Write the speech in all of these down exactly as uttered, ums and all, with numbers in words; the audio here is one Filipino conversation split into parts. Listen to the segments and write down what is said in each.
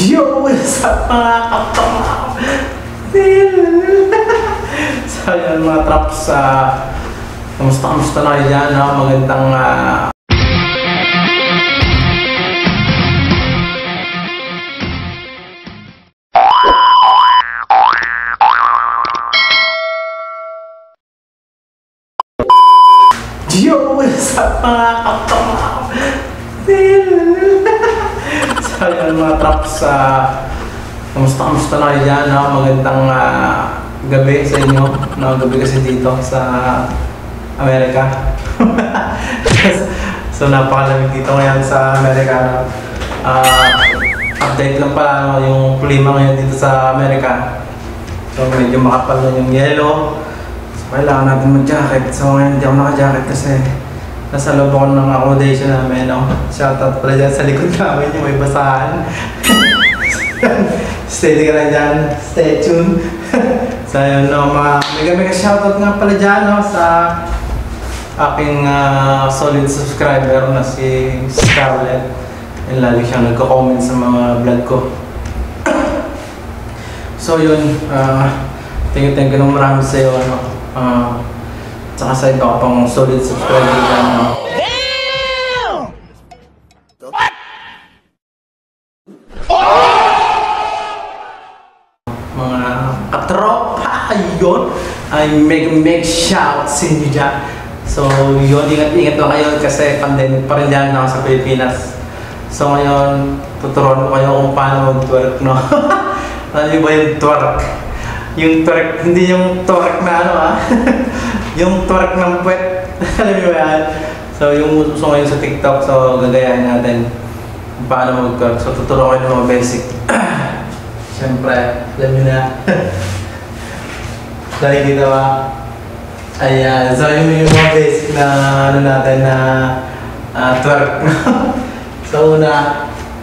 Yo, what's up mga kapatid? So yun mga traps, uh, kamusta kamusta na kayo dyan, no? Magandang uh, Yo, what's up mga kapatid? So yun mga traps, uh, kamusta kamusta na kayo dyan, no? Magandang uh, gabi sa inyo, no? Gabi kasi dito sa Amerika. So napakalamig dito ngayon sa Amerika. Uh, update lang pala, no? Yung klima ngayon dito sa Amerika. So medyo makapal na yung yelo. So kailangan natin mag-jacket. So ngayon hindi ako naka-jacket kasi nasa loob ako ng accommodation namin, no? Shoutout pala dyan sa likod namin yung may basahan. Stay ka lang dyan, stay tuned. So yun, no, mga mega mega shoutout nga pala dyan, no, sa aking uh, solid subscriber na si Scarlett. Yung lagi siyang nagko-comment sa mga vlog ko. So yun, uh, thank you thank you nung marami sa'yo, ano. Uh, Tsaka sa iba pang solid subscriber dyan, no? Damn! What? Oh! Mga katropa, yun, ay make make shout sa inyo dyan. So yun, ingat-ingat lang kayo kasi pandemic pa rin dyan ako sa Pilipinas. So ngayon, tuturuan ko kayo kung paano mag-twerk, no? Alam niyo ba yung twerk? Yung twerk, hindi yung twerk na ano, ha? Yung twerk ng puwet. Alam niyo ba yan? So yung uso ngayon sa TikTok, so gagayahin natin kung paano mag-twerk. So tuturuan ko yung mga basic. Siyempre, alam niyo na. Dahil dito ba? Ayan, so yung, yung mga basic na ano natin na uh, twerk. So una,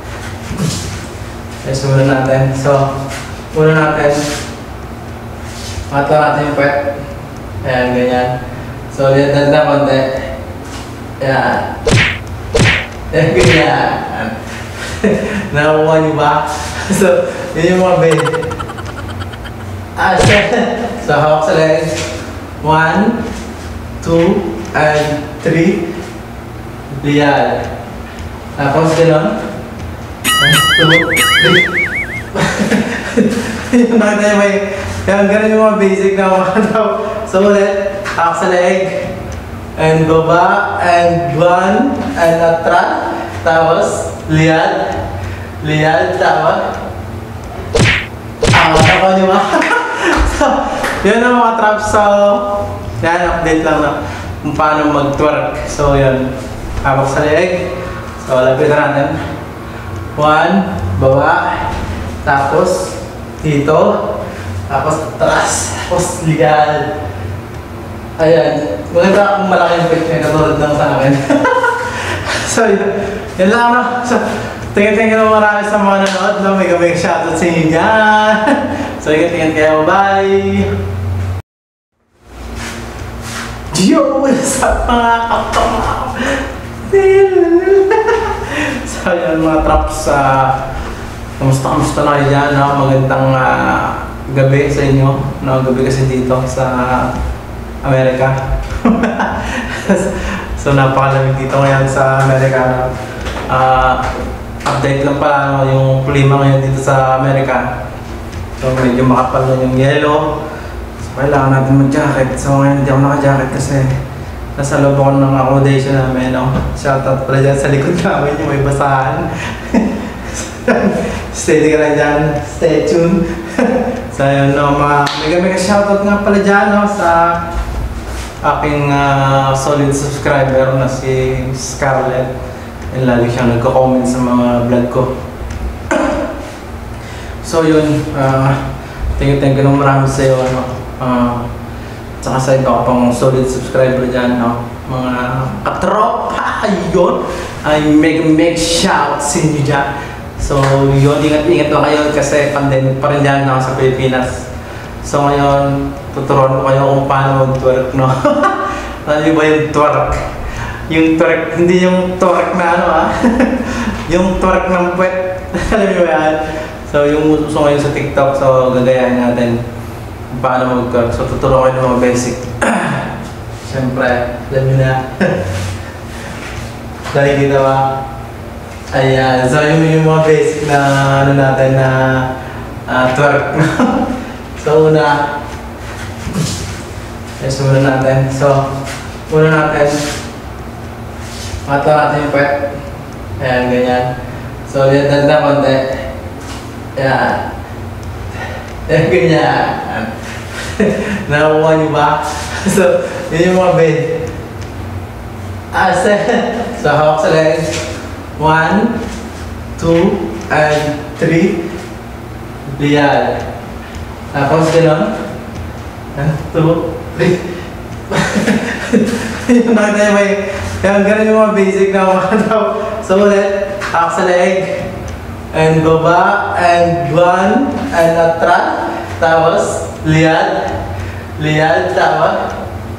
yes, una natin. So, una natin, matla natin yung puwet. Ayan, ganyan. So, yan na konti. Ayan. Ayan, ganyan. Nakakuha niyo ba? So, yun yung mga bed. Ah, so, so hawak sa legs. One, two, and three. Liyan. Tapos gano'n. One, two, three. Yung nakita niyo may, yan, ganun yung mga basic na mga daw. So ulit, hawak sa leg. And baba, and one, and atras. Tapos, liyan. Liyan, tama. Ah, matapa niyo ba? So, yun ang mga traps. So, yan, update lang na kung paano mag-twerk. So, yun, hawak sa leg. So, lapit na natin. One, baba. Tapos, dito. Tapos, atras. Tapos, liyan. Ayan. Maganda akong malaking picture katulad ng sa akin. So, yun. Yan lang, no? So, tingin-tingin na marami sa mga nanood, no? May gamay shoutout sa inyo dyan. So, ingat-ingat kayo. Bye! Yo, what's up mga kapatid? So, yun mga traps, uh, kamusta kamusta na kayo dyan, no? Magandang uh, gabi sa inyo, no? Gabi kasi dito sa Amerika. So napakalamig dito ngayon sa Amerika. Uh, update lang pala, no? Yung klima ngayon dito sa Amerika. So medyo makapal na yung yelo. So kailangan natin mag-jacket. So ngayon hindi ako naka-jacket kasi nasa loob ako ng accommodation namin, no? Shoutout pala dyan sa likod namin yung may basahan. Stay ka lang dyan, stay tuned. So yun, no, mga mega mega shoutout nga pala dyan, no, sa aking uh, solid subscriber na si Scarlett. Yung lagi siyang nagko-comment sa mga vlog ko. So yun, uh, thank you thank you nung marami sa'yo, ano. Uh, tsaka sa iba pang solid subscriber dyan, no. Mga katropa, yun, ay make make shout sa inyo dyan. So yun, ingat-ingat lang kayo kasi pandemic pa rin dyan ako sa Pilipinas. So ngayon, tuturuan ko kayo kung paano mag-twerk, no? Alam niyo ba yung twerk? Yung twerk, hindi yung twerk na ano, ha? Yung twerk ng puwet. Alam niyo ba yan? So, yung uso ngayon sa TikTok, so gagayahin natin kung paano mag-twerk. So, tuturuan ko yung mga basic. Siyempre, alam niyo na. Nakikita ba? Ayan. So, yung, yung mga basic na ano natin na uh, twerk. So, una, yes, muna natin. So, una natin, mata natin yung pwet. Ayan, ganyan. So, yan, danda konti. Ayan. Ayan, ganyan. Nakakuha niyo ba? So, yun yung mga bed. Ah, set. So, hawak sa leg. One, two, and three. Liyan. Tapos, gano'n. One, two, three. Yung nakita niyo may, yan, ganun yung mga basic na mga daw. So, ulit, hawak sa leg. And baba, and one, and atras. Tapos, liyan. Liyan, tapos.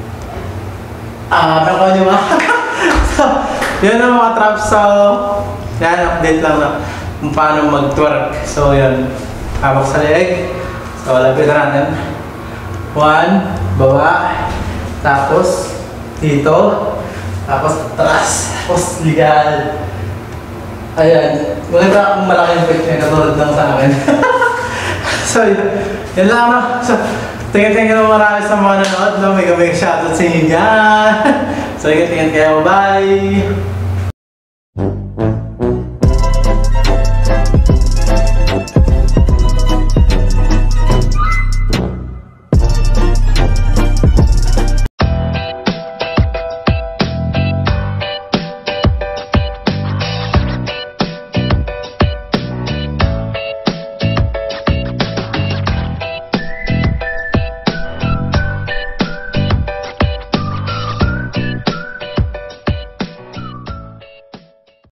Ah, nakuha niyo ba? So, yun ang mga traps. So, yan, update lang na kung paano mag-twerk. So, yun. Hawak sa leg. So, lapit na natin. One, baba. Tapos, dito. Tapos, atras. Tapos, liyan. Ayan. Maganda akong malaking picture katulad lang sa akin. So, yun. Yan lang, no? So, tingin-tingin naman marami sa mga nanood. No? May gabay shoutout sa inyo dyan. So, ingat-ingat kayo. Bye!